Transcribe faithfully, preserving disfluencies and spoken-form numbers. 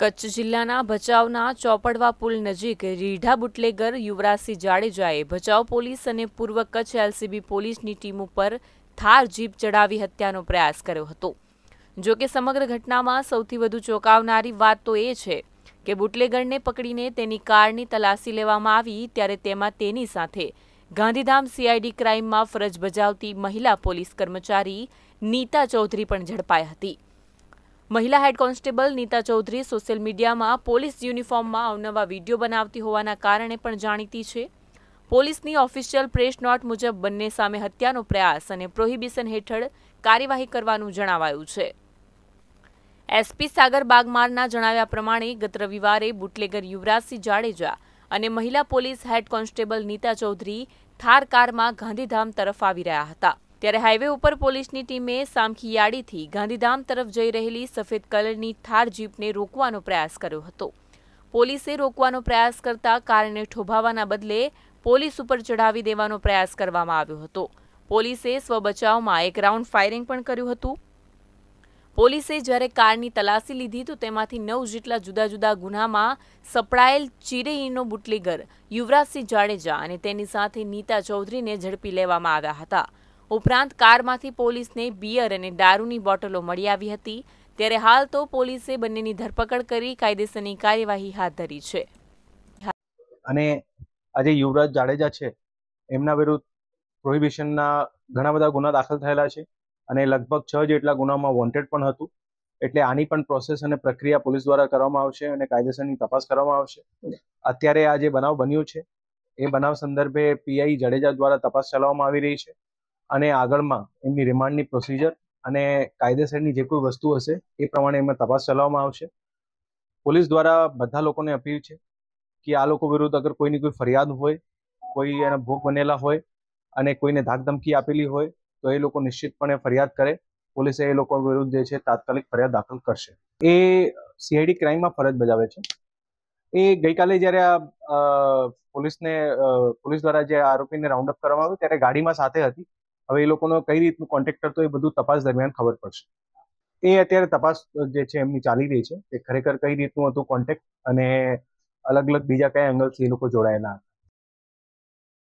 કચ્છ જિલ્લાના ભચાઉના ચોપડવા પુલ નજીક રીઢા બુટલેગર યુવરાજસિંહ જાડેજાએ ભચાઉ પોલીસ અને પૂર્વ કચ્છ એલસીબી પોલીસની ટીમ ઉપર થાર જીપ ચડાવી હત્યાનો પ્રયાસ કર્યો હતો। જો કે સમગ્ર ઘટનામાં સૌથી વધુ ચોંકાવનારી વાત તો એ છે કે બુટલેગરને પકડીને તેની કારની તલાશી લેવામાં આવી ત્યારે તેમાં તેની સાથે ગાંધીધામ સીઆઈડી ક્રાઇમમાં ફરજ બજાવતી મહિલા પોલીસ કર્મચારી નીતા ચૌધરી પણ ઝડપાઈ હતી। મહિલા head constable Nita Chaudhary social મીડિયામાં પોલીસ યુનિફોર્મમાં અવનવા વિડીયો બનાવતી હોવાના કારણે પણ જાણીતી છે। પોલીસની ઓફિશિયલ પ્રેસ નોટ મુજબ બંને સામે હત્યાનો પ્રયાસ અને પ્રોહિબિશન હેઠળ કાર્યવાહી કરવાનું જણાવાયું છે। એસપી સાગર બાગમારના જણાવ્યા પ્રમાણે ગત રવિવારે બુટલેગર યુવરાજસિંહ જાડેજા અને મહિલા police head constable Nita Chaudhary Thar કારમાં ગાંધીધામ તરફ આવી રહ્યા હતા ત્યારે હાઈવે ઉપર પોલીસની ટીમે સામખીયાળીથી ગાંધીધામ તરફ જઈ રહેલી સફેદ કલરની થાર જીપને રોકવાનો પ્રયાસ કર્યો હતો। પોલીસે રોકવાનો પ્રયાસ કરતા કારને થોભાવવાના બદલે પોલીસ ઉપર ચઢાવી દેવાનો પ્રયાસ કરવામાં આવ્યો હતો। પોલીસે સ્વબચાવમાં એક રાઉન્ડ ફાયરિંગ પણ કર્યું હતું। પોલીસે જ્યારે કારની તલાશી લીધી તો તેમાંથી નવ જેટલા જુદા જુદા ગુનામાં સપડાયેલ ચિરેઈનો બુટલેગર યુવરાજસિંહ જાડેજા અને તેની સાથે નીતા ચૌધરીને ઝડપી લેવામાં આવ્યા હતા। ઉપરાંત કારમાંથી પોલીસને બિયર અને દારૂની બોટલો મળી આવી હતી ત્યારે હાલ તો પોલીસે બંનેની ધરપકડ કરી કાયદેસરની કાર્યવાહી હાથ ધરી છે। અને આજે યુવરાજ જાડેજા છે એમના વિરુદ્ધ પ્રોહિબિશનના ઘણા બધા ગુના દાખલ થયેલા છે અને લગભગ છ જેટલા ગુનામાં વોન્ટેડ પણ હતું એટલે આની પણ પ્રોસેસ અને પ્રક્રિયા પોલીસ દ્વારા કરવામાં આવશે અને કાયદેસરની તપાસ કરવામાં આવશે। અત્યારે આ જે બનાવ બન્યો છે એ બનાવ સંદર્ભે પીઆઈ જાડેજા દ્વારા તપાસ ચલાવવામાં આવી રહી છે અને આગળમાં એમની રિમાન્ડની પ્રોસિજર અને કાયદેસરની જે કોઈ વસ્તુ હશે એ પ્રમાણે એમાં તપાસ ચલાવવામાં આવશે। પોલીસ દ્વારા બધા લોકોને અપીલ છે કે આ લોકો વિરુદ્ધ અગર કોઈની કોઈ ફરિયાદ હોય, કોઈ એના ભોગ બનેલા હોય અને કોઈને ધાકધમકી આપેલી હોય તો એ લોકો નિશ્ચિતપણે ફરિયાદ કરે। પોલીસે એ લોકો વિરુદ્ધ જે છે તાત્કાલિક ફરિયાદ દાખલ કરશે। એ સીઆઈડી ક્રાઇમમાં ફરજ બજાવે છે। એ ગઈકાલે જ્યારે આ પોલીસને પોલીસ દ્વારા જે આરોપીને રાઉન્ડ અપ કરવામાં આવ્યો ત્યારે ગાડીમાં સાથે હતી। હવે એ લોકોનો કઈ રીતનું કોન્ટેક્ટ કરતો એ બધું તપાસ દરમિયાન ખબર પડશે। એ અત્યારે તપાસ જે છે એમની ચાલી રહી છે કે ખરેખર કઈ રીતનું હતું કોન્ટેક્ટ અને અલગ અલગ બીજા કયા એંગલથી એ લોકો જોડાયેલા હતા।